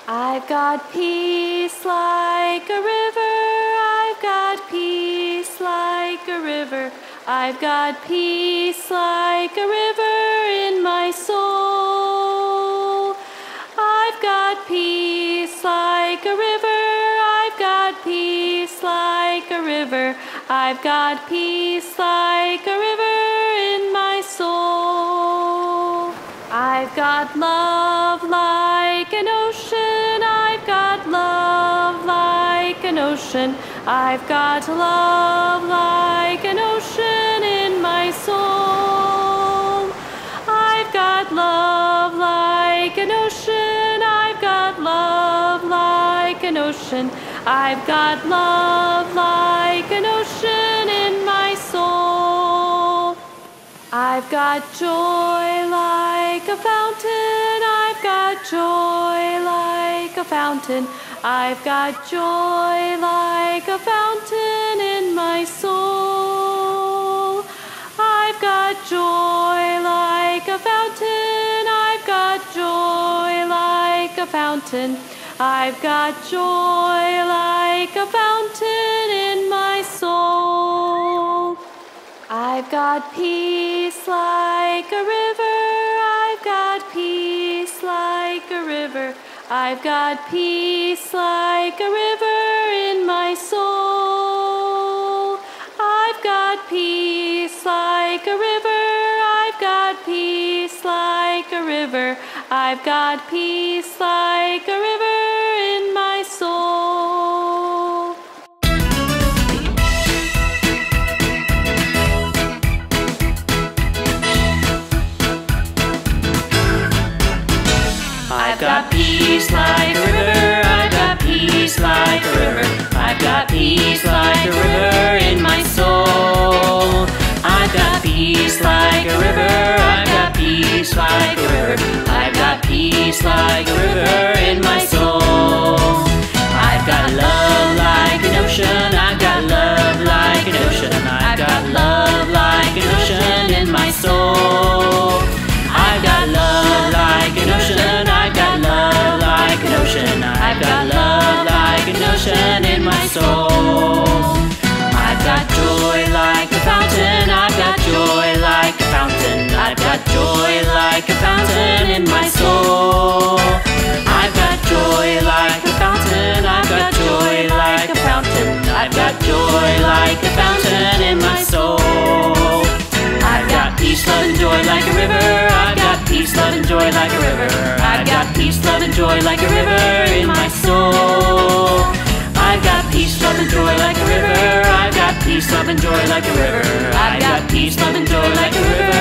I've got peace like a river. I've got peace like a river. I've got peace like a river in my soul. I've got peace like a river. I've got peace like a river. I've got peace like a river in my soul. I've got love like an ocean. I've got love like an ocean. I've got love like an ocean in my soul. I've got love like an ocean. I've got love like an ocean. I've got love like an ocean in my soul. I've got joy like a fountain. I've got joy like a fountain. I've got joy like a fountain in my soul. I've got joy like a fountain. I've got joy like a fountain. I've got joy like a fountain in my soul. I've got peace like a river. I've got peace like a river. I've got peace like a river in my soul. I've got peace like a river. I've got peace like a river. I've got peace like a river in my soul. I've got peace like a river. I've got peace like a river. I've got peace like a river in my soul. I've got peace like a river. I've got peace like a river. I've got peace like a river in my soul. I've got love like an ocean. I've got love like an ocean. I've got love like an ocean in my soul. I've got love like an ocean. I've got love like an ocean. I've got love like an ocean in my soul. I've got joy like a fountain. I've got joy like a fountain. I've got joy like a fountain in my soul. I've got joy like a fountain. I've got joy like a fountain. I've got joy like a fountain in my soul. I've got peace, love, and joy like a river. I've got peace, love, and joy like a river. I've got peace, love, and joy like a river in my soul. I've got peace, love, and joy like a river. I've got peace, love, and joy like a river. I've got peace, love, and joy like a river